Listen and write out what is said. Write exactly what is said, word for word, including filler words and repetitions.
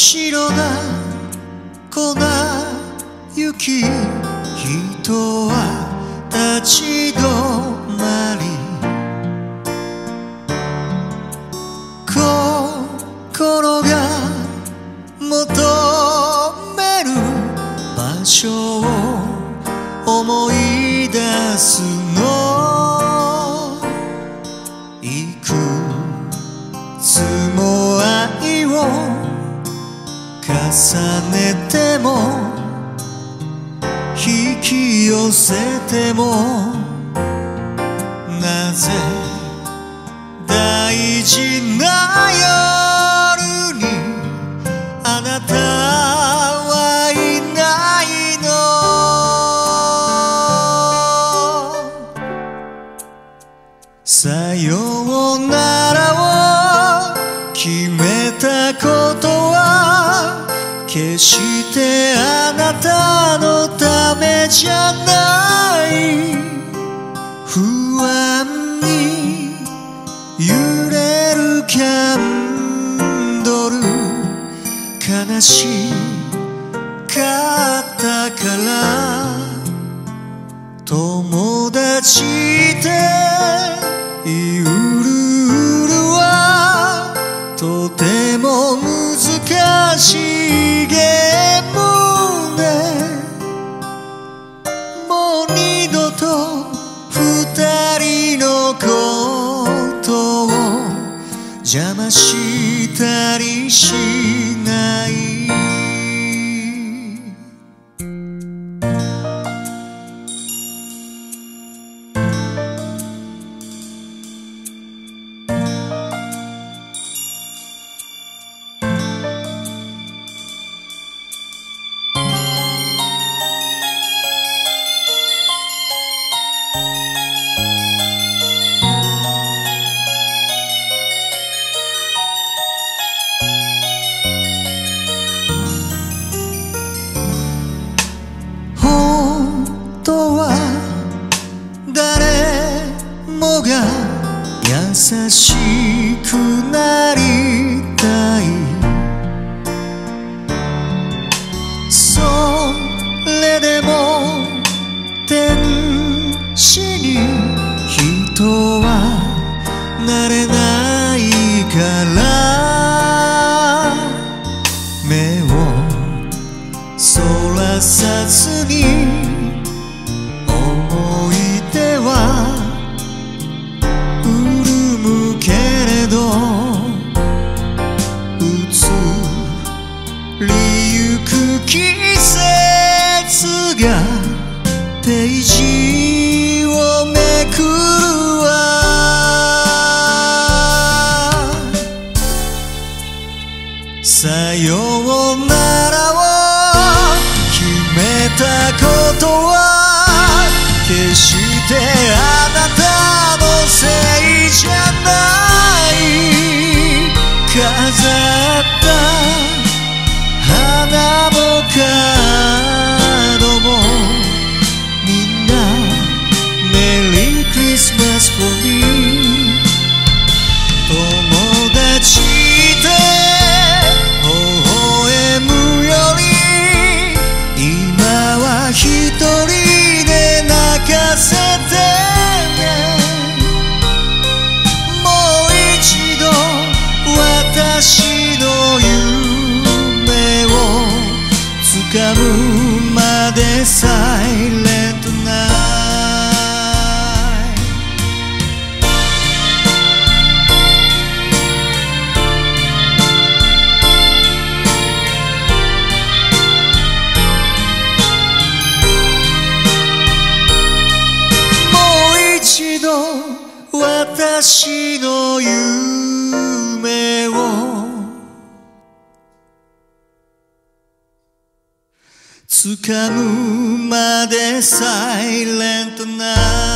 白な粉雪、人は立ち止まり、心が求める場所を思い出すの。いくつも愛を重ねても引き寄せても、なぜ大事な夜にあなたはいないの。さようならを決めたことは決してあなたのためじゃない。不安に揺れるキャンドル、悲しかったから友達って言うルールはとても難しいゲームね。もう二度と二人のことを邪魔したりしない。誰もが優しくなりたい。それでも天使に人はなれないから、目をそらさずに思い出は潤むけれど、移りゆく季節がページをめくるわ。さようならを決めたことは決してあなたのせいじゃない。飾った花もカードもみんなメリークリスマス for me。 友達で微笑むより今は一人で泣かせてね。もう一度私の夢を掴むまでサイレントナイト。一度私の夢を掴むまでサイレントナイト。